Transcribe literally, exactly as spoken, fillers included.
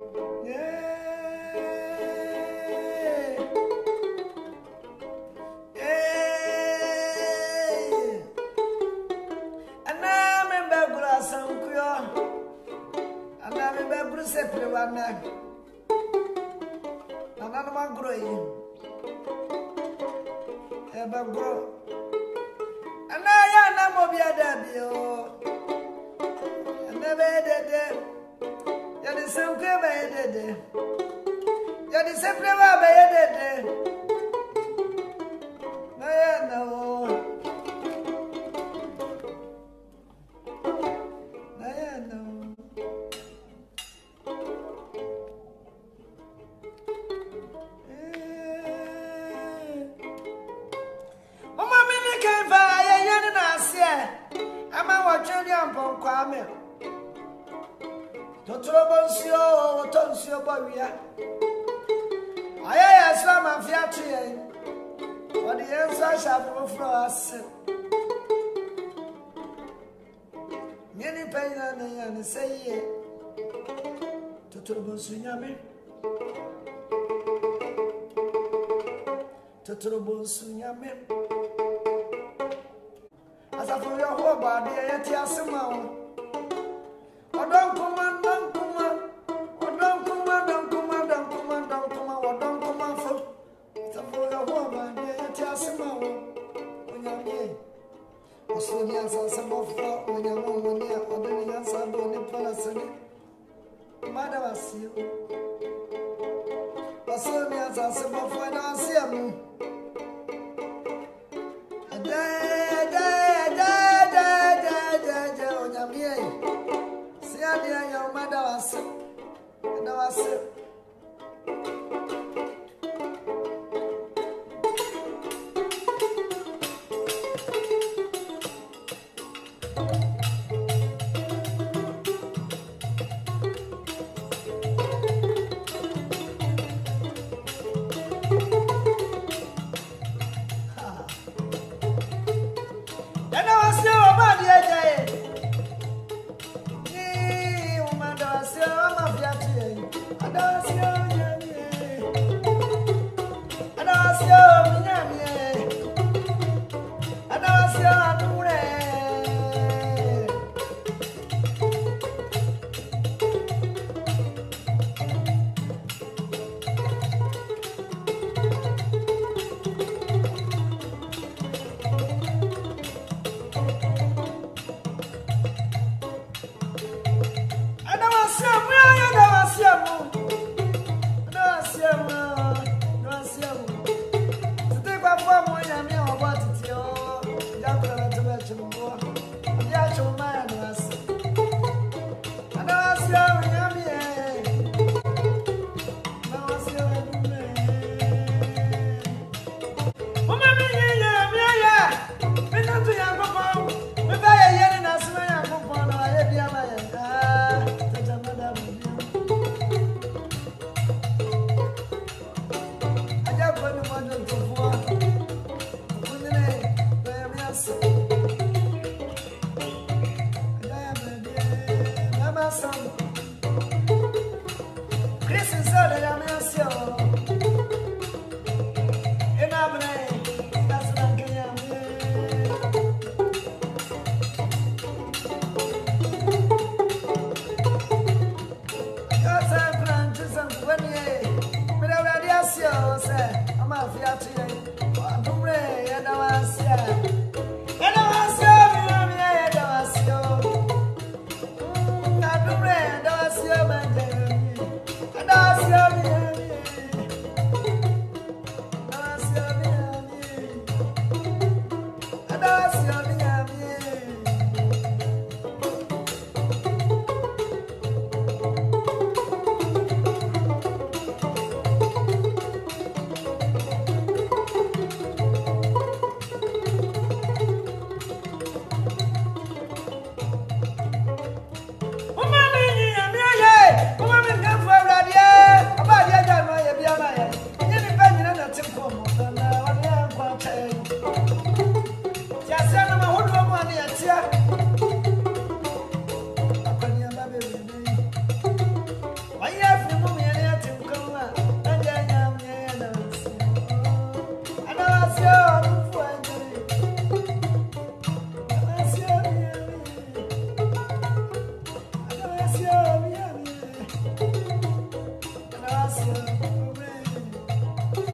Kwame. Totrobonsio, Tonsio Bavia. I asked my fiatri. What the answer shall go for us. Many pain and say, Totrobonsiame. Totrobonsiame. As I for your whole body, I tell some more. Oh, don't come on, don't come on. Oh, don't come on, don't come on, don't come on, don't come on, oh, don't come on. As I for your whole body, I tell some more. When you're here, oh, so yes, I some more when you're home, when you're or the yes, I'm going to pull us in it. Mother, I see you. Oh, so yes, I some more when I see you. I'm a fiat.